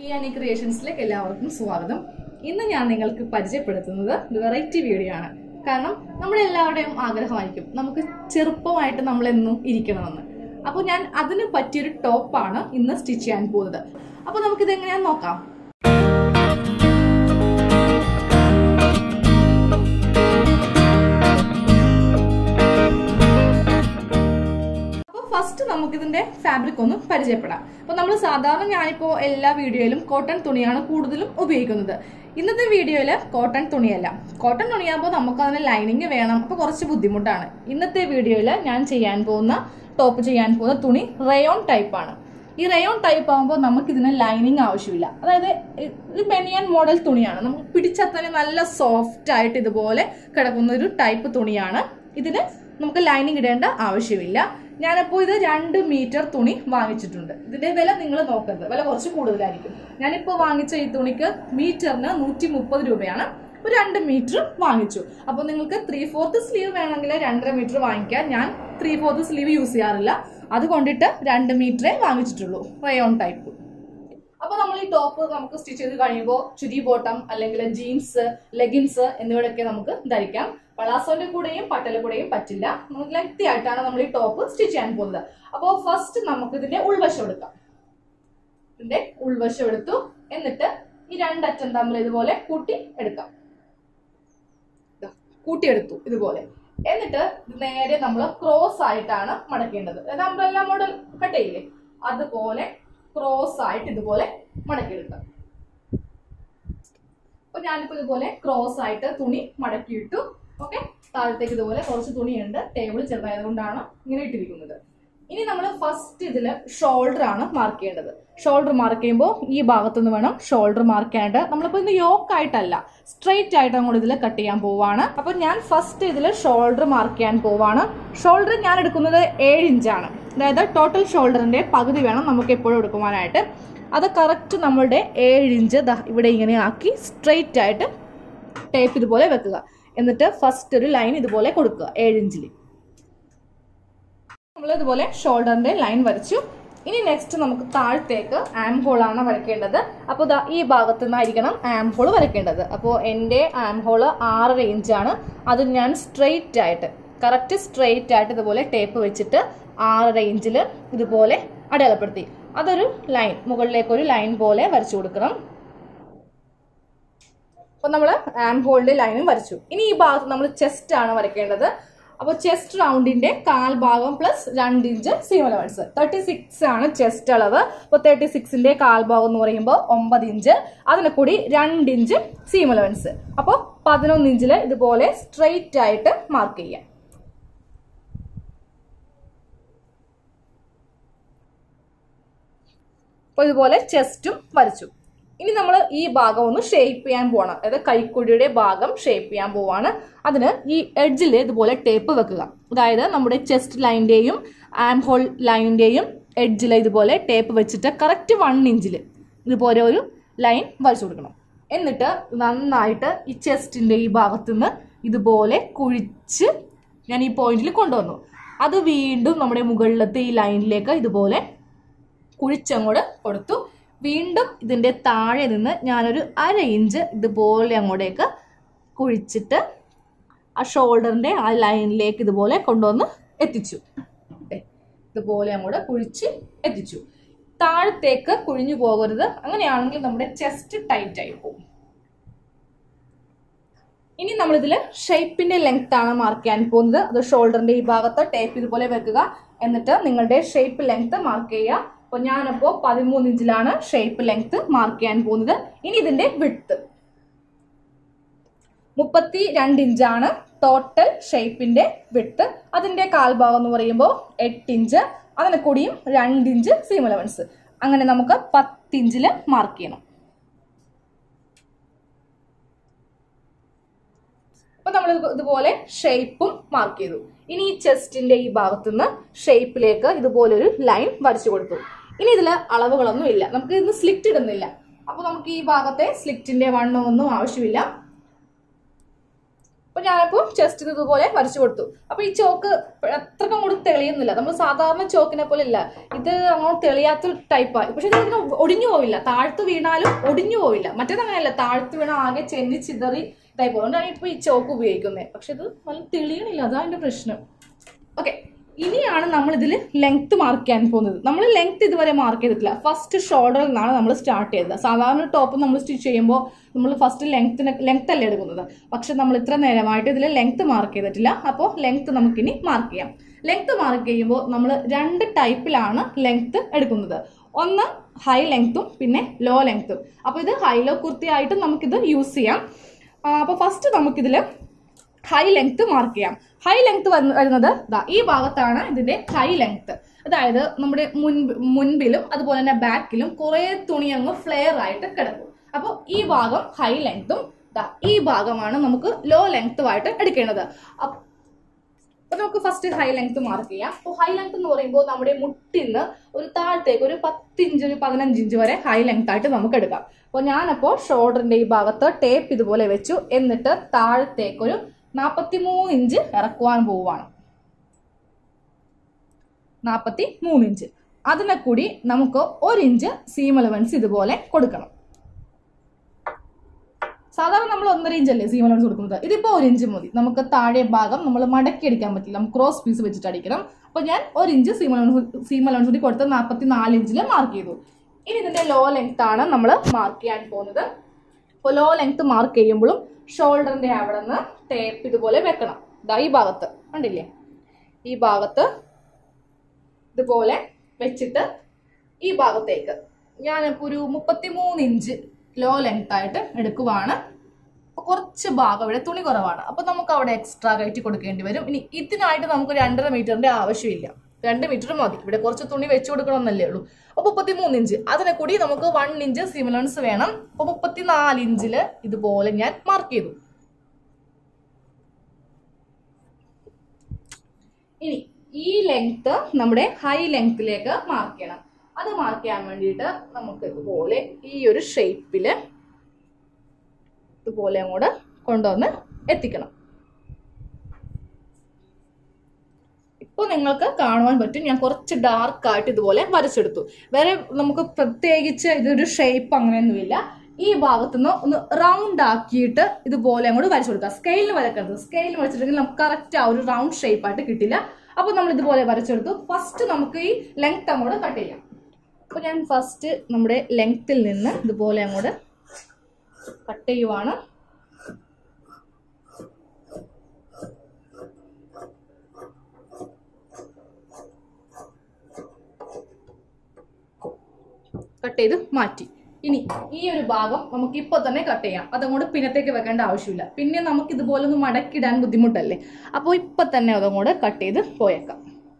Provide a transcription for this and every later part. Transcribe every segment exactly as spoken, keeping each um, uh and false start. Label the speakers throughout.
Speaker 1: Kiani Creationsലേക്ക് എല്ലാവർക്കും സ്വാഗതം. ഇന്ന് ഞാൻ നിങ്ങൾക്ക് പരിചയപ്പെടുത്തുന്നത് ഒരു വെറൈറ്റി വീഡിയോ ആണ്. കാരണം നമ്മുടെ എല്ലാവരുടെയും ആഗ്രഹമായിരിക്കും നമുക്ക് ചെറുപ്പമായിട്ട് നമ്മൾ എന്നും ഇരിക്കണമെന്ന്. അപ്പോൾ ഞാൻ അതിന് പറ്റിയൊരു ടോപ്പാണ് ഇന്ന് സ്റ്റിച്ച് ചെയ്യാൻ പോകുന്നത്. അപ്പോൾ നമുക്ക് ഇത് എങ്ങനെയാണെന്ന് നോക്കാം. ഫസ്റ്റ് നമുക്ക് ഇതിന്റെ ഫാബ്രിക് ഒന്ന് പരിചയപ്പെടാം. അപ്പോൾ നമ്മൾ സാധാരണ ഞാനിപ്പോൾ എല്ലാ വീഡിയോയിലും കോട്ടൺ തുണിയാണ് കൂടുതലും ഉപയോഗിക്കുന്നത്. ഇന്നത്തെ വീഡിയോയിൽ കോട്ടൺ തുണിയല്ല. കോട്ടൺ തുണിയാകുമ്പോൾ നമുക്ക് അതിന് ലൈനിങ് വേണം, അപ്പോൾ കുറച്ച് ബുദ്ധിമുട്ടാണ്. ഇന്നത്തെ വീഡിയോയിൽ ഞാൻ ചെയ്യാൻ പോകുന്ന ടോപ്പ് ചെയ്യാൻ പോകുന്ന തുണി റയോൺ ടൈപ്പാണ്. ഈ റയോൺ ടൈപ്പ് ആകുമ്പോൾ നമുക്കിതിന് ലൈനിങ് ആവശ്യമില്ല. അതായത് ഒരു ബനിയൻ മോഡൽ തുണിയാണ്. നമുക്ക് പിടിച്ചാൽ തന്നെ നല്ല സോഫ്റ്റ് ആയിട്ട് ഇതുപോലെ കിടക്കുന്ന ഒരു ടൈപ്പ് തുണിയാണ്. ഇതിന് നമുക്ക് ലൈനിങ് ഇടേണ്ട ആവശ്യമില്ല. ഞാനിപ്പോൾ ഇത് രണ്ട് മീറ്റർ തുണി വാങ്ങിച്ചിട്ടുണ്ട്. ഇതിന്റെ വില നിങ്ങൾ നോക്കരുത്, വില കുറച്ച് കൂടുതലായിരിക്കും. ഞാനിപ്പോൾ വാങ്ങിച്ച ഈ തുണിക്ക് മീറ്ററിന് നൂറ്റി മുപ്പത് രൂപയാണ്. ഒരു രണ്ട് മീറ്റർ വാങ്ങിച്ചു. അപ്പോൾ നിങ്ങൾക്ക് ത്രീ ഫോർത്ത് സ്ലീവ് വേണമെങ്കിൽ രണ്ടര മീറ്റർ വാങ്ങിക്കാം. ഞാൻ ത്രീ ഫോർത്ത് സ്ലീവ് യൂസ് ചെയ്യാറില്ല, അതുകൊണ്ടിട്ട് രണ്ട് മീറ്ററേ വാങ്ങിച്ചിട്ടുള്ളൂ റയോൺ ടൈപ്പ്. അപ്പോൾ നമ്മൾ ഈ ടോപ്പ് നമുക്ക് സ്റ്റിച്ച് ചെയ്ത് കഴിയുമ്പോൾ ചുരി ബോട്ടം അല്ലെങ്കിൽ ജീൻസ്, ലെഗിൻസ് എന്നിവയൊക്കെ നമുക്ക് ധരിക്കാം. പളാസോന്റെ കൂടെയും പട്ടല കൂടെയും പറ്റില്ല. നമുക്ക് ലെങ്തി ആയിട്ടാണ് നമ്മൾ ഈ ടോപ്പ് സ്റ്റിച്ച് ചെയ്യാൻ പോകുന്നത്. അപ്പോൾ ഫസ്റ്റ് നമുക്ക് ഇതിന്റെ ഉൾവശം എടുക്കാം. ഇതിന്റെ ഉൾവശം എടുത്തു. എന്നിട്ട് ഈ രണ്ടറ്റം തമ്മിൽ ഇതുപോലെ കൂട്ടി എടുക്കാം. കൂട്ടിയെടുത്തു ഇതുപോലെ. എന്നിട്ട് നേരെ നമ്മൾ ക്രോസ് ആയിട്ടാണ് മടക്കേണ്ടത്. അതായത് അംബ്രല്ല മോഡൽ കട്ടയില്ലേ, അതുപോലെ ക്രോസ് ആയിട്ട് ഇതുപോലെ മടക്കിയെടുക്കാം. അപ്പൊ ഞാനിപ്പോ ഇതുപോലെ ക്രോസ് ആയിട്ട് തുണി മടക്കിയിട്ടു. ഓക്കെ, താഴത്തേക്ക് ഇതുപോലെ കുറച്ച് തുണിയുണ്ട്. ടേബിൾ ചെറുതായതുകൊണ്ടാണ് ഇങ്ങനെ ഇട്ടിരിക്കുന്നത്. ഇനി നമ്മൾ ഫസ്റ്റ് ഇതിൽ ഷോൾഡർ ആണ് മാർക്ക് ചെയ്യേണ്ടത്. ഷോൾഡർ മാർക്ക് ചെയ്യുമ്പോൾ ഈ ഭാഗത്തുനിന്ന് വേണം ഷോൾഡർ മാർക്ക് ചെയ്യേണ്ടത്. നമ്മളിപ്പോൾ ഇന്ന് യോക്ക് ആയിട്ടല്ല, സ്ട്രെയിറ്റ് ആയിട്ട് നമ്മൾ ഇതിൽ കട്ട് ചെയ്യാൻ പോവാണ്. അപ്പൊ ഞാൻ ഫസ്റ്റ് ഇതിൽ ഷോൾഡർ മാർക്ക് ചെയ്യാൻ പോവാണ്. ഷോൾഡർ ഞാൻ എടുക്കുന്നത് ഏഴ് ഇഞ്ചാണ്. അതായത് ടോട്ടൽ ഷോൾഡറിന്റെ പകുതി വേണം നമുക്ക് എപ്പോഴും എടുക്കുവാനായിട്ട്. അത് കറക്റ്റ് നമ്മളുടെ ഏഴ് ഇഞ്ച് ഇവിടെ ഇങ്ങനെ ആക്കി സ്ട്രെയിറ്റ് ആയിട്ട് ടേപ്പ് ഇതുപോലെ വെക്കുക. എന്നിട്ട് ഫസ്റ്റ് ഒരു ലൈൻ ഇതുപോലെ കൊടുക്കുക ഏഴ് ഇഞ്ചിൽ. നമ്മൾ ഇതുപോലെ ഷോൾഡറിന്റെ ലൈൻ വരച്ചു. ഇനി നെക്സ്റ്റ് നമുക്ക് താഴത്തേക്ക് ആം ഹോൾ ആണ് വരയ്ക്കേണ്ടത്. അപ്പോൾ ഈ ഭാഗത്തു നിന്നായിരിക്കണം ആം ഹോൾ വരയ്ക്കേണ്ടത്. അപ്പോൾ എൻ്റെ ആം ഹോള് ആറര ഇഞ്ചാണ്. അത് ഞാൻ സ്ട്രെയിറ്റ് ആയിട്ട് കറക്റ്റ് സ്ട്രെയിറ്റ് ആയിട്ട് ഇതുപോലെ ടേപ്പ് വെച്ചിട്ട് ആറര ഇഞ്ചിൽ ഇതുപോലെ അടയാളപ്പെടുത്തി. അതൊരു ലൈൻ മുകളിലേക്ക് ഒരു ലൈൻ പോലെ വരച്ചു കൊടുക്കണം. അപ്പൊ നമ്മൾ ആം ഹോളിന്റെ ലൈനും വരച്ചു. ഇനി ഈ ഭാഗത്ത് നമ്മൾ ചെസ്റ്റ് ആണ് വരയ്ക്കേണ്ടത്. അപ്പോൾ ചെസ്റ്റ് റൗണ്ടിന്റെ കാൽ ഭാഗം പ്ലസ് രണ്ട് inch seam allowance. Thirty six ആണ് ചെസ്റ്റ് അളവ്. അപ്പോൾ തേർട്ടി സിക്സിന്റെ കാൽ ഭാഗം എന്ന് പറയുമ്പോൾ ഒമ്പത് ഇഞ്ച്, അതിനെ കൂടി രണ്ട് ഇഞ്ച് സീം അലവൻസ്. അപ്പോൾ പതിനൊന്ന് ഇഞ്ചില് ഇതുപോലെ സ്ട്രെയിറ്റ് ആയിട്ട് മാർക്ക് ചെയ്യാം. അപ്പോൾ ഇതുപോലെ ചെസ്റ്റും വരച്ചു. ഇനി നമ്മൾ ഈ ഭാഗം ഒന്ന് ഷേപ്പ് ചെയ്യാൻ പോവാണ്. അതായത് കൈക്കുഴിയുടെ ഭാഗം ഷേപ്പ് ചെയ്യാൻ പോവാണ്. അതിന് ഈ എഡ്ജിൽ ഇതുപോലെ ടേപ്പ് വെക്കുക. അതായത് നമ്മുടെ ചെസ്റ്റ് ലൈനിന്റെയും ആം ഹോൾ ലൈനിന്റെയും എഡ്ജിൽ ഇതുപോലെ ടേപ്പ് വെച്ചിട്ട് കറക്റ്റ് വൺ ഇഞ്ചിൽ ഇതുപോലെ ഒരു ലൈൻ വരച്ചു കൊടുക്കണം. എന്നിട്ട് നന്നായിട്ട് ഈ ചെസ്റ്റിന്റെ ഈ ഭാഗത്തുനിന്ന് ഇതുപോലെ കുഴിച്ച് ഞാൻ ഈ പോയിന്റിൽ കൊണ്ടുവന്നു. അത് വീണ്ടും നമ്മുടെ മുകളിലത്തെ ഈ ലൈനിലേക്ക് ഇതുപോലെ കുഴിച്ചങ്ങോട്ട് കൊടുത്തു. വീണ്ടും ഇതിന്റെ താഴെ നിന്ന് ഞാനൊരു അര ഇഞ്ച് ഇതുപോലെ അങ്ങോട്ടേക്ക് കുഴിച്ചിട്ട് ആ ഷോൾഡറിന്റെ ആ ലൈനിലേക്ക് ഇതുപോലെ കൊണ്ടുവന്ന് എത്തിച്ചു. ഇതുപോലെ അങ്ങോട്ട് കുഴിച്ച് എത്തിച്ചു. താഴത്തേക്ക് കുഴിഞ്ഞു പോകരുത്, അങ്ങനെയാണെങ്കിൽ നമ്മുടെ ചെസ്റ്റ് ടൈറ്റ് ആയി പോകും. ഇനി നമ്മൾ ഇതിൽ ഷേപ്പിന്റെ ലെങ്ത് ആണ് മാർക്ക് ചെയ്യാൻ പോകുന്നത്. അത് ഷോൾഡറിന്റെ ഈ ഭാഗത്ത് ടേപ്പ് ഇതുപോലെ വെക്കുക. എന്നിട്ട് നിങ്ങളുടെ ഷേപ്പ് ലെങ്ത് മാർക്ക് ചെയ്യുക. അപ്പോൾ ഞാനപ്പോൾ പതിമൂന്ന് ഇഞ്ചിലാണ് ഷേപ്പ് ലെങ്ത് മാർക്ക് ചെയ്യാൻ പോകുന്നത്. ഇനി ഇതിന്റെ വിഡ്ത്ത് മുപ്പത്തി രണ്ട് ഇഞ്ചാണ് ടോട്ടൽ ഷേപ്പിന്റെ വിഡ്ത്ത്. അതിന്റെ കാൽഭാഗം എന്ന് പറയുമ്പോൾ എട്ട് ഇഞ്ച്, അതിനെ കൂടിയും രണ്ട് ഇഞ്ച് സീം അലവൻസ്. അങ്ങനെ നമുക്ക് പത്ത് ഇഞ്ചിൽ മാർക്ക് ചെയ്യണം. അപ്പൊ നമ്മൾ ഇതുപോലെ ഷേപ്പും മാർക്ക് ചെയ്തു. ഇനി ഈ ചെസ്റ്റിന്റെ ഈ ഭാഗത്തുനിന്ന് ഷേപ്പിലേക്ക് ഇതുപോലൊരു ലൈൻ വരച്ചു കൊടുത്തു. ഇനി ഇതിൽ അളവുകളൊന്നും ഇല്ല, നമുക്ക് ഇന്ന് സ്ലിറ്റ് ഇടുന്നില്ല. അപ്പൊ നമുക്ക് ഈ ഭാഗത്തെ സ്ലിറ്റിന്റെ വണ്ണമൊന്നും ആവശ്യമില്ല. അപ്പൊ ഞാനപ്പോൾ ചെസ്റ്റിന് ഇതുപോലെ വരച്ചു കൊടുത്തു. അപ്പൊ ഈ ചോക്ക് അത്രക്കും കൂടി തെളിയുന്നില്ല, നമ്മൾ സാധാരണ ചോക്കിനെ പോലെ ഇല്ല, ഇത് അങ്ങോട്ട് തെളിയാത്ത ടൈപ്പായി. പക്ഷെ ഇതിന് ഒടിഞ്ഞു പോവില്ല, താഴ്ത്ത് വീണാലും ഒടിഞ്ഞു പോവില്ല. മറ്റേത് അങ്ങനെയല്ല, താഴ്ത്ത് വീണ ആകെ ചെന്നി ചിതറി ടൈപ്പ്. അതുകൊണ്ടാണ് ഇപ്പൊ ഈ ചോക്ക് ഉപയോഗിക്കുന്നത്. പക്ഷെ ഇത് നല്ല തെളിയണില്ല, അതാണ് അതിന്റെ പ്രശ്നം. ഓക്കെ, ഇനിയാണ് നമ്മൾ ഇതിൽ ലെങ്ത് മാർക്ക് ചെയ്യാൻ പോകുന്നത്. നമ്മൾ ലെങ്ത് ഇതുവരെ മാർക്ക് ചെയ്തിട്ടില്ല. ഫസ്റ്റ് ഷോൾഡറിൽ നിന്നാണ് നമ്മൾ സ്റ്റാർട്ട് ചെയ്തത്. സാധാരണ ടോപ്പ് നമ്മൾ സ്റ്റിച്ച് ചെയ്യുമ്പോൾ നമ്മൾ ഫസ്റ്റ് ലെങ്ത്തിന് ലെങ്ത് അല്ലേ എടുക്കുന്നത്. പക്ഷെ നമ്മൾ ഇത്ര നേരമായിട്ട് ഇതിൽ ലെങ്ത് മാർക്ക് ചെയ്തിട്ടില്ല. അപ്പോൾ ലെങ്ത് നമുക്കിനി മാർക്ക് ചെയ്യാം. ലെങ്ത് മാർക്ക് ചെയ്യുമ്പോൾ നമ്മൾ രണ്ട് ടൈപ്പിലാണ് ലെങ്ത് എടുക്കുന്നത്. ഒന്ന് ഹൈ ലെങ്ത്തും പിന്നെ ലോ ലെങ്ത്തും. അപ്പോൾ ഇത് ഹൈ ലോ കുർത്തിയായിട്ടും നമുക്കിത് യൂസ് ചെയ്യാം. അപ്പോൾ ഫസ്റ്റ് നമുക്കിതിൽ ഹൈ ലെങ്ത് മാർക്ക് ചെയ്യാം. ഹൈ ലെങ്ത് വരുന്നത് ഈ ഭാഗത്താണ് ഇതിന്റെ ഹൈ ലെങ്ത്. അതായത് നമ്മുടെ മുൻപ് മുൻപിലും അതുപോലെ തന്നെ ബാക്കിലും കുറെ തുണി അങ്ങ് ഫ്ലെയർ ആയിട്ട് കിടക്കും. അപ്പോൾ ഈ ഭാഗം ഹൈ ലെങ്ത്തും ഈ ഭാഗമാണ് നമുക്ക് ലോ ലെങ്ത്തുമായിട്ട് എടുക്കേണ്ടത്. അപ്പൊ നമുക്ക് ഫസ്റ്റ് ഹൈ ലെങ്ത് മാർക്ക് ചെയ്യാം. അപ്പോൾ ഹൈ ലെങ്ത് എന്ന് പറയുമ്പോൾ നമ്മുടെ മുട്ടിന്ന് ഒരു താഴത്തേക്ക് ഒരു പത്തിഞ്ച് ഒരു പതിനഞ്ച് ഇഞ്ച് വരെ ഹൈ ലെങ്ത് ആയിട്ട് നമുക്ക് എടുക്കാം. അപ്പോൾ ഞാനപ്പോൾ ഷോൾഡറിന്റെ ഈ ഭാഗത്ത് ടേപ്പ് ഇതുപോലെ വെച്ചു. എന്നിട്ട് താഴത്തേക്കൊരു നാൽപ്പത്തി മൂന്ന് ഇഞ്ച് ഇറക്കുവാൻ പോവുകയാണ്. നാൽപ്പത്തി മൂന്ന് ഇഞ്ച്. അതിനെ കൂടി നമുക്ക് ഒരു ഇഞ്ച് സീം അലവൻസ് ഇതുപോലെ കൊടുക്കണം. സാധാരണ നമ്മൾ ഒന്നര ഇഞ്ചല്ലേ സീം അലവൻസ് കൊടുക്കുന്നത്. ഇതിപ്പോ ഒരു ഇഞ്ച് മതി. നമുക്ക് താഴെ ഭാഗം നമ്മൾ മടക്കി അടിക്കാൻ പറ്റില്ല, നമുക്ക് ക്രോസ് പീസ് വെച്ചിട്ട് അടിക്കണം. അപ്പൊ ഞാൻ ഒരു inch seam allowance seam allowance കൂടി കൊടുത്ത് നാൽപ്പത്തി നാല് ഇഞ്ചിൽ മാർക്ക് ചെയ്തു. ഇനി ഇതിന്റെ ലോ ലെങ്ത് ആണ് നമ്മൾ മാർക്ക് ചെയ്യാൻ പോകുന്നത്. അപ്പോൾ ലോ ലെങ്ത് മാർക്ക് ചെയ്യുമ്പോഴും ഷോൾഡറിന്റെ അവിടെ നിന്ന് ടേപ്പ് ഇതുപോലെ വെക്കണം. ഇതാ ഈ ഭാഗത്ത് കണ്ടില്ലേ, ഈ ഭാഗത്ത് ഇതുപോലെ വെച്ചിട്ട് ഈ ഭാഗത്തേക്ക് ഞാനിപ്പോൾ ഒരു മുപ്പത്തി മൂന്ന് ഇഞ്ച് ലോ ലെങ്ത് ആയിട്ട് എടുക്കുവാണ്. കുറച്ച് ഭാഗം ഇവിടെ തുണി കുറവാണ്, അപ്പൊ നമുക്ക് അവിടെ എക്സ്ട്രാ കയറ്റി കൊടുക്കേണ്ടി വരും. ഇനി ഇതിനായിട്ട് നമുക്ക് രണ്ടര മീറ്ററിന്റെ ആവശ്യമില്ല, രണ്ട് മീറ്റർ മതി. ഇവിടെ കുറച്ച് തുണി വെച്ചു കൊടുക്കണമെന്നല്ലേ ഉള്ളൂ. അപ്പൊ മുപ്പത്തി മൂന്ന് ഇഞ്ച് അതിനെ കൂടി നമുക്ക് വൺ ഇഞ്ച് സീം അലവൻസ് വേണം. അപ്പൊ മുപ്പത്തിനാല് ഇഞ്ചില് ഇതുപോലെ ഞാൻ മാർക്ക് ചെയ്തു. ഇനി ഈ ലെങ്ത് നമ്മുടെ ഹൈ ലെങ്ത്തിലേക്ക് മാർക്ക് ചെയ്യണം. അത് മാർക്ക് ചെയ്യാൻ വേണ്ടിയിട്ട് നമുക്ക് ഇതുപോലെ ഈ ഒരു ഷേപ്പില് ഇതുപോലെ അങ്ങോട്ട് കൊണ്ടുവന്ന് എത്തിക്കണം. ഇപ്പോൾ നിങ്ങൾക്ക് കാണുവാൻ പറ്റും, ഞാൻ കുറച്ച് ഡാർക്ക് ആയിട്ട് ഇതുപോലെ വരച്ചെടുത്തു. വേറെ നമുക്ക് പ്രത്യേകിച്ച് ഇതൊരു ഷേപ്പ് അങ്ങനെയൊന്നുമില്ല. ഈ ഭാഗത്തുനിന്ന് ഒന്ന് റൗണ്ട് ആക്കിയിട്ട് ഇതുപോലെ അങ്ങോട്ട് വരച്ചു കൊടുക്കുക. സ്കെയിലിന് വരക്കരുത്, സ്കെയിലിന് വരച്ചിട്ടുണ്ടെങ്കിൽ നമുക്ക് കറക്റ്റ് ആ ഒരു റൗണ്ട് ഷേപ്പ് ആയിട്ട് കിട്ടില്ല. അപ്പൊ നമ്മൾ ഇതുപോലെ വരച്ചെടുത്തു. ഫസ്റ്റ് നമുക്ക് ഈ ലെങ്ത് അങ്ങോട്ട് കട്ട് ചെയ്യാം. അപ്പൊ ഞാൻ ഫസ്റ്റ് നമ്മുടെ ലെങ്ത്തിൽ നിന്ന് ഇതുപോലെ അങ്ങോട്ട് കട്ട് ചെയ്യുവാണ്. കട്ട് ചെയ്ത് മാറ്റി. ഇനി ഈ ഒരു ഭാഗം നമുക്ക് ഇപ്പൊ തന്നെ കട്ട് ചെയ്യാം. അതങ്ങോട്ട് പിന്നത്തേക്ക് വെക്കേണ്ട ആവശ്യമില്ല. പിന്നെ നമുക്ക് ഇതുപോലെ ഒന്ന് മടക്കിടാൻ ബുദ്ധിമുട്ടല്ലേ. അപ്പോൾ ഇപ്പൊ തന്നെ അതങ്ങോട്ട് കട്ട് ചെയ്ത് പോയേക്കാം.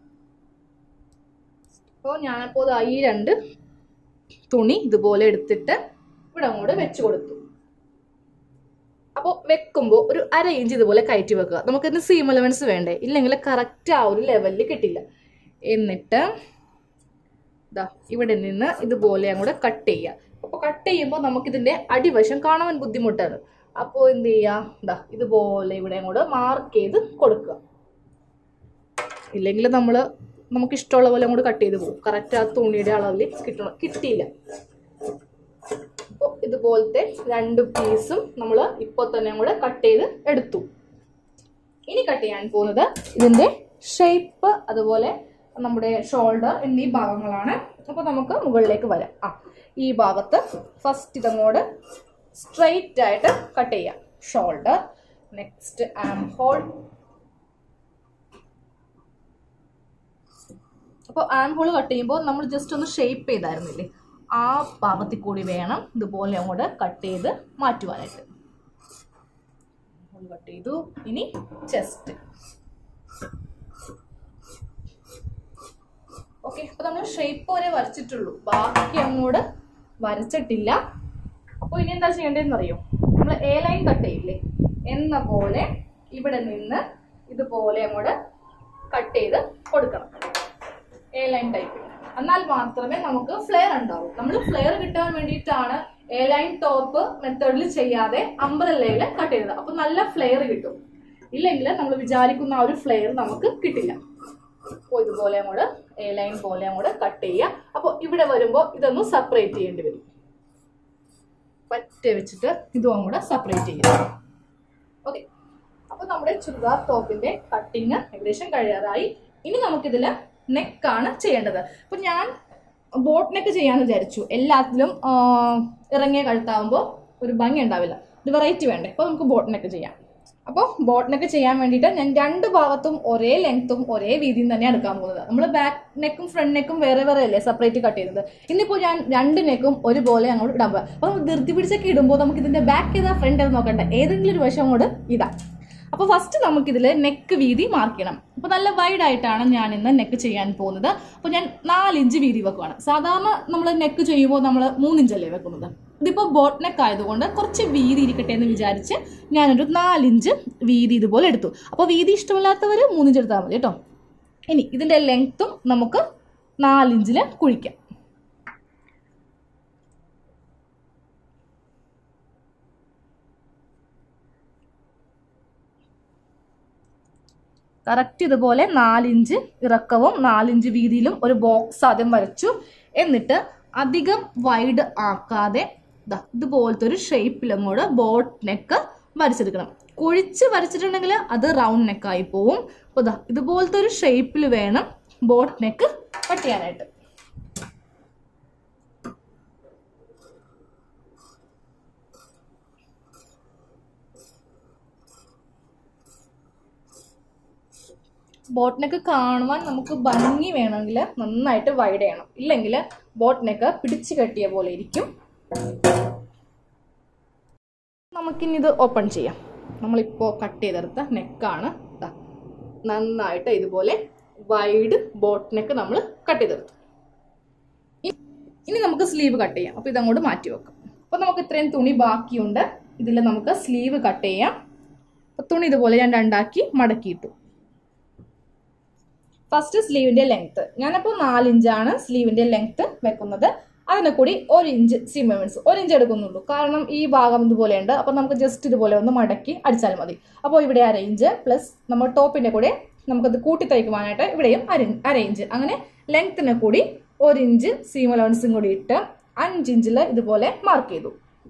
Speaker 1: അപ്പോൾ ഞാനപ്പോൾ ഈ രണ്ട് തുണി ഇതുപോലെ എടുത്തിട്ട് ഇവിടെ അങ്ങോട്ട് വെച്ചു കൊടുത്തു. അപ്പോൾ വെക്കുമ്പോൾ ഒരു അര ഇഞ്ച് ഇതുപോലെ കയറ്റി വെക്കുക. നമുക്കിതിന് സീം അലവൻസ് വേണ്ടേ, ഇല്ലെങ്കിൽ കറക്റ്റ് ആ ഒരു ലെവലിൽ കിട്ടില്ല. എന്നിട്ട് ഇതാ ഇവിടെ നിന്ന് ഇതുപോലെ അങ്ങോട്ട് കട്ട് ചെയ്യുക. അപ്പോൾ കട്ട് ചെയ്യുമ്പോൾ നമുക്കിതിന്റെ അടിവശം കാണാൻ ബുദ്ധിമുട്ടാണ്. അപ്പോൾ എന്ത് ചെയ്യുക, ഇതാ ഇതുപോലെ ഇവിടെ അങ്ങോട്ട് മാർക്ക് ചെയ്ത് കൊടുക്കുക. ഇല്ലെങ്കിൽ നമ്മൾ നമുക്ക് ഇഷ്ടമുള്ള പോലെ അങ്ങോട്ട് കട്ട് ചെയ്ത് പോകും. കറക്റ്റ് ആ തുണിയുടെ അളവിൽ കിട്ടണം കിട്ടിയില്ല. അപ്പോൾ ഇതുപോലത്തെ രണ്ട് പീസും നമ്മൾ ഇപ്പോൾ തന്നെ അങ്ങോട്ട് കട്ട് ചെയ്ത് എടുത്തു. ഇനി കട്ട് ചെയ്യാൻ പോകുന്നത് ഇതിന്റെ ഷേപ്പ് അതുപോലെ നമ്മുടെ ഷോൾഡർ എന്നീ ഭാഗങ്ങളാണ്. അപ്പോൾ നമുക്ക് മുകളിലേക്ക് വരാം. ആ ഈ ഭാഗത്ത് ഫസ്റ്റ് ഇതങ്ങോട്ട് സ്ട്രെയിറ്റ് ആയിട്ട് കട്ട് ചെയ്യാം. Shoulder, next armhole. അപ്പോൾ ആം ഹോൾ കട്ട് ചെയ്യുമ്പോൾ നമ്മൾ ജസ്റ്റ് ഒന്ന് ഷേപ്പ് ചെയ്തായിരുന്നില്ലേ, ആ ഭാഗത്തിൽ കൂടി വേണം ഇതുപോലെ അങ്ങോട്ട് കട്ട് ചെയ്ത് മാറ്റുവാനായിട്ട്. കട്ട് ചെയ്തു. ഇനി ചെസ്റ്റ്. ഓക്കെ, അപ്പൊ നമ്മൾ ഷേപ്പ് വരെ വരച്ചിട്ടുള്ളൂ, ബാക്കി അങ്ങോട്ട് വരച്ചിട്ടില്ല. അപ്പോൾ ഇനി എന്താ ചെയ്യേണ്ടതെന്ന് അറിയോ, നമ്മൾ എ ലൈൻ കട്ട് ചെയ്യില്ലേ എന്ന പോലെ ഇവിടെ നിന്ന് ഇതുപോലെ അങ്ങോട്ട് കട്ട് ചെയ്ത് കൊടുക്കണം. A line type. എന്നാൽ മാത്രമേ നമുക്ക് ഫ്ലെയർ ഉണ്ടാവൂ. നമ്മൾ ഫ്ലെയർ കിട്ടാൻ വേണ്ടിയിട്ടാണ് എ ലൈൻ ടോപ്പ് മെത്തേഡിൽ ചെയ്യാതെ അംബ്രല്ലയിൽ കട്ട് ചെയ്തത്. അപ്പൊ നല്ല ഫ്ലെയർ കിട്ടും. ഇല്ലെങ്കിൽ നമ്മൾ വിചാരിക്കുന്ന ആ ഒരു ഫ്ലെയർ നമുക്ക് കിട്ടില്ല. അപ്പോൾ ഇതുപോലെ അങ്ങോട്ട് എ ലൈൻ പോലെ അങ്ങോട്ട് കട്ട് ചെയ്യുക. അപ്പോൾ ഇവിടെ വരുമ്പോൾ ഇതൊന്ന് സെപ്പറേറ്റ് ചെയ്യേണ്ടി വരും. പറ്റ വെച്ചിട്ട് ഇതും അങ്ങോട്ട് സെപ്പറേറ്റ് ചെയ്യുക. ഓക്കെ, അപ്പോൾ നമ്മുടെ ചുരിദാർ ടോപ്പിന്റെ കട്ടിങ് ഏകദേശം കഴിയാറായി. ഇനി നമുക്കിതിൽ നെക്കാണ് ചെയ്യേണ്ടത്. അപ്പോൾ ഞാൻ ബോട്ട് നെക്ക് ചെയ്യാന്ന് വിചാരിച്ചു. എല്ലാത്തിലും ഇറങ്ങിയ കഴുത്താവുമ്പോൾ ഒരു ഭംഗി ഉണ്ടാവില്ല, ഒരു വെറൈറ്റി വേണ്ടേ. അപ്പോൾ നമുക്ക് ബോട്ട് നെക്ക് ചെയ്യാം. അപ്പോൾ ബോട്ട് നെക്ക് ചെയ്യാൻ വേണ്ടിയിട്ട് ഞാൻ രണ്ട് ഭാഗത്തും ഒരേ ലെങ്ത്തും ഒരേ വീതിയും തന്നെ എടുക്കാൻ പോകുന്നത്. നമ്മൾ ബാക്ക് നെക്കും ഫ്രണ്ട് നെക്കും വേറെ വേറെ അല്ലേ സെപ്പറേറ്റ് കട്ട് ചെയ്യുന്നത്. ഇന്നിപ്പോൾ ഞാൻ രണ്ട് നെക്കും ഒരുപോലെ അങ്ങോട്ട് ഇടാൻ പോകുക. അപ്പോൾ നമ്മൾ ധൃതി പിടിച്ചൊക്കെ ഇടുമ്പോൾ നമുക്ക് ഇതിന്റെ ബാക്ക് ഏതാ ഫ്രണ്ട് ഏതാ നോക്കണ്ട, ഏതെങ്കിലും ഒരു വശം അങ്ങോട്ട് ഇടാം. അപ്പോൾ ഫസ്റ്റ് നമുക്കിതിൽ നെക്ക് വീതി മാർക്ക് ചെയ്യണം. അപ്പോൾ നല്ല വൈഡ് ആയിട്ടാണ് ഞാൻ ഇന്ന് നെക്ക് ചെയ്യാൻ പോകുന്നത്. അപ്പോൾ ഞാൻ നാലിഞ്ച് വീതി വെക്കുകയാണ്. സാധാരണ നമ്മൾ നെക്ക് ചെയ്യുമ്പോൾ നമ്മൾ മൂന്നിഞ്ചല്ലേ വെക്കുന്നത്. ഇതിപ്പോൾ ബോട്ട് നെക്ക് ആയതുകൊണ്ട് കുറച്ച് വീതി ഇരിക്കട്ടെ എന്ന് വിചാരിച്ച് ഞാനൊരു നാലിഞ്ച് വീതി ഇതുപോലെ എടുത്തു. അപ്പോൾ വീതി ഇഷ്ടമില്ലാത്തവർ മൂന്നിഞ്ച് എടുത്താൽ മതി കേട്ടോ. ഇനി ഇതിൻ്റെ ലെങ്ത്തും നമുക്ക് നാലിഞ്ചിൽ കുഴിക്കാം. കറക്റ്റ് ഇതുപോലെ നാലിഞ്ച് ഇറക്കവും നാലിഞ്ച് വീതിയിലും ഒരു ബോക്സ് ആദ്യം വരച്ചു. എന്നിട്ട് അധികം വൈഡ് ആക്കാതെ ഇതുപോലത്തെ ഒരു ഷേപ്പിലങ്ങോട്ട് ബോട്ട് നെക്ക് വരച്ചെടുക്കണം. കുഴിച്ച് വരച്ചിട്ടുണ്ടെങ്കിൽ അത് റൗണ്ട് നെക്കായി പോവും. അപ്പോൾ ഇതാ ഇതുപോലത്തെ ഒരു ഷേപ്പിൽ വേണം ബോട്ട് നെക്ക് കട്ട് ചെയ്യാനായിട്ട്. ബോട്ട് നെക്ക് കാണുവാൻ നമുക്ക് ഭംഗി വേണമെങ്കിൽ നന്നായിട്ട് വൈഡ് ചെയ്യണം, ഇല്ലെങ്കിൽ ബോട്ട് നെക്ക് പിടിച്ചു കെട്ടിയ പോലെ ഇരിക്കും. നമുക്കിനി ഇത് ഓപ്പൺ ചെയ്യാം. നമ്മളിപ്പോൾ കട്ട് ചെയ്തെടുത്ത നെക്കാണ്. നന്നായിട്ട് ഇതുപോലെ വൈഡ് ബോട്ട് നെക്ക് നമ്മൾ കട്ട് ചെയ്തെടുത്തു. ഇനി നമുക്ക് സ്ലീവ് കട്ട് ചെയ്യാം. അപ്പോൾ ഇതങ്ങോട്ട് മാറ്റി വെക്കാം. അപ്പോൾ നമുക്ക് ഇത്രയും തുണി ബാക്കിയുണ്ട്. ഇതിൽ നമുക്ക് സ്ലീവ് കട്ട് ചെയ്യാം. അപ്പോൾ തുണി ഇതുപോലെ ഞാൻ രണ്ടാക്കി മടക്കിയിട്ടു. ഫസ്റ്റ് സ്ലീവിന്റെ ലെങ്ത് ഞാനപ്പോൾ നാലിഞ്ചാണ് സ്ലീവിന്റെ ലെങ്ത് വെക്കുന്നത്. അതിനെ കൂടി ഒരു ഇഞ്ച് സീം അലവൻസ് ഒരു ഇഞ്ച് എടുക്കുന്നുള്ളൂ. കാരണം ഈ ഭാഗം ഇതുപോലെ ഉണ്ട്. അപ്പോൾ നമുക്ക് ജസ്റ്റ് ഇതുപോലെ ഒന്ന് മടക്കി അടിച്ചാൽ മതി. അപ്പോൾ ഇവിടെ അര ഇഞ്ച് പ്ലസ് നമ്മൾ ടോപ്പിന്റെ കൂടെ നമുക്കത് കൂട്ടി തയ്ക്കുവാനായിട്ട് ഇവിടെയും അര അര ഇഞ്ച്, അങ്ങനെ ലെങ്ത്തിനെ കൂടി ഒരു ഇഞ്ച് സീം അലവൻസും കൂടി ഇട്ട് അഞ്ചിഞ്ചിൽ ഇതുപോലെ മാർക്ക് ചെയ്തു.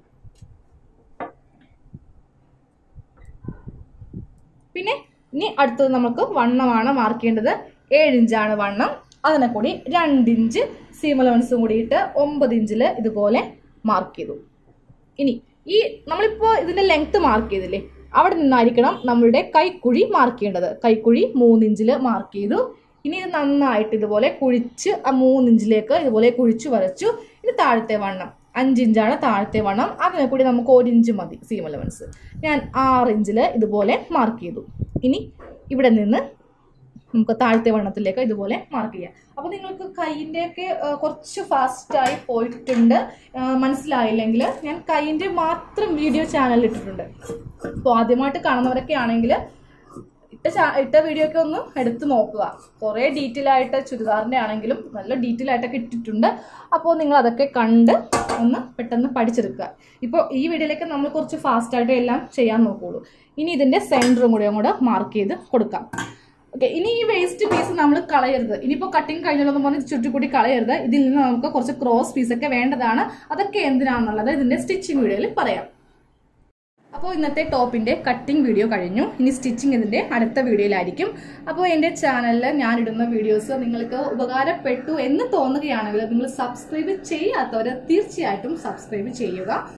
Speaker 1: പിന്നെ ഇനി അടുത്തത് നമുക്ക് വണ്ണമാണ് മാർക്ക് ചെയ്യേണ്ടത്. ഏഴിഞ്ചാണ് വണ്ണം. അതിനെ കൂടി രണ്ടിഞ്ച് സീം അലവൻസും കൂടിയിട്ട് ഒമ്പത് ഇഞ്ചിൽ ഇതുപോലെ മാർക്ക് ചെയ്തു. ഇനി ഈ നമ്മളിപ്പോൾ ഇതിന്റെ ലെങ്ത് മാർക്ക് ചെയ്തില്ലേ, അവിടെ നിന്നായിരിക്കണം നമ്മളുടെ കൈക്കുഴി മാർക്ക് ചെയ്യേണ്ടത്. കൈക്കുഴി മൂന്നിഞ്ചിൽ മാർക്ക് ചെയ്തു. ഇനി ഇത് നന്നായിട്ട് ഇതുപോലെ കുഴിച്ച് ആ മൂന്നിഞ്ചിലേക്ക് ഇതുപോലെ കുഴിച്ചു വരച്ചു. ഇനി താഴത്തെ വണ്ണം അഞ്ചിഞ്ചാണ് താഴത്തെ വണ്ണം. അതിനെ കൂടി നമുക്ക് ഒരു ഇഞ്ച് മതി സീം അലവൻസ്. ഞാൻ ആറ് ഇഞ്ചിൽ ഇതുപോലെ മാർക്ക് ചെയ്തു. ഇനി ഇവിടെ നിന്ന് നമുക്ക് താഴത്തെ വണ്ണത്തിലേക്ക് ഇതുപോലെ മാർക്ക് ചെയ്യാം. അപ്പോൾ നിങ്ങൾക്ക് കൈയിൻ്റെയൊക്കെ കുറച്ച് ഫാസ്റ്റായി പോയിട്ടുണ്ട്, മനസ്സിലായില്ലെങ്കിൽ ഞാൻ കൈയിൻ്റെ മാത്രം വീഡിയോ ചാനലിൽ ഇട്ടിട്ടുണ്ട്. അപ്പോൾ ആദ്യമായിട്ട് കാണുന്നവരൊക്കെ ആണെങ്കിൽ ഇട്ട ഇട്ട വീഡിയോ ഒക്കെ ഒന്ന് എടുത്ത് നോക്കുക. കുറേ ഡീറ്റെയിൽ ആയിട്ട് ചുരിദാറിൻ്റെ ആണെങ്കിലും നല്ല ഡീറ്റെയിൽ ആയിട്ടൊക്കെ ഇട്ടിട്ടുണ്ട്. അപ്പോൾ നിങ്ങൾ അതൊക്കെ കണ്ട് ഒന്ന് പെട്ടെന്ന് പഠിച്ചെടുക്കുക. ഇപ്പോൾ ഈ വീഡിയോയിലേക്ക് നമ്മൾ കുറച്ച് ഫാസ്റ്റായിട്ട് എല്ലാം ചെയ്യാൻ നോക്കുകയുള്ളൂ. ഇനി ഇതിൻ്റെ സെൻറ്ററും കൂടി അങ്ങോട്ട് മാർക്ക് ചെയ്ത് കൊടുക്കാം. ഓക്കെ, ഇനി ഈ വേസ്റ്റ് പീസ് നമ്മൾ കളയരുത്. ഇനിയിപ്പോൾ കട്ടിങ് കഴിഞ്ഞാലൊന്നും പറഞ്ഞ് ചുറ്റിക്കൂടി കളയരുത്. ഇതിൽ നിന്ന് നമുക്ക് കുറച്ച് ക്രോസ് പീസൊക്കെ വേണ്ടതാണ്. അതൊക്കെ എന്തിനാണെന്നുള്ളത് ഇതിൻ്റെ സ്റ്റിച്ചിങ് വീഡിയോയിൽ പറയാം. അപ്പോൾ ഇന്നത്തെ ടോപ്പിൻ്റെ കട്ടിങ് വീഡിയോ കഴിഞ്ഞു. ഇനി സ്റ്റിച്ചിങ് ഇതിൻ്റെ അടുത്ത വീഡിയോയിലായിരിക്കും. അപ്പോൾ എൻ്റെ ചാനലിൽ ഞാനിടുന്ന വീഡിയോസ് നിങ്ങൾക്ക് ഉപകാരപ്പെട്ടു എന്ന് തോന്നുകയാണെങ്കിൽ നിങ്ങൾ സബ്സ്ക്രൈബ് ചെയ്യാത്തവർ തീർച്ചയായിട്ടും സബ്സ്ക്രൈബ് ചെയ്യുക.